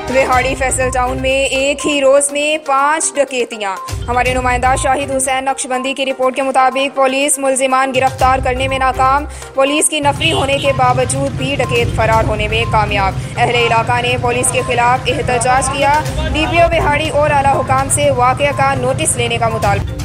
Vehari Faisal town में एक ही रोज में 5 डकैतियां। हमारे नुमाइंदा शाहिद हुसैन नक्शबंदी की रिपोर्ट के मुताबिक पुलिस मुल्जिमान गिरफ्तार करने में नाकाम। पुलिस की नफरी होने के बावजूद भी डकैत फरार होने में कामयाब। अहले इलाका ने पुलिस के खिलाफ एहतजाज किया। DPO विहाड़ी और आला हुकाम से वाक़या का नोटिस लेने का मुतालबा।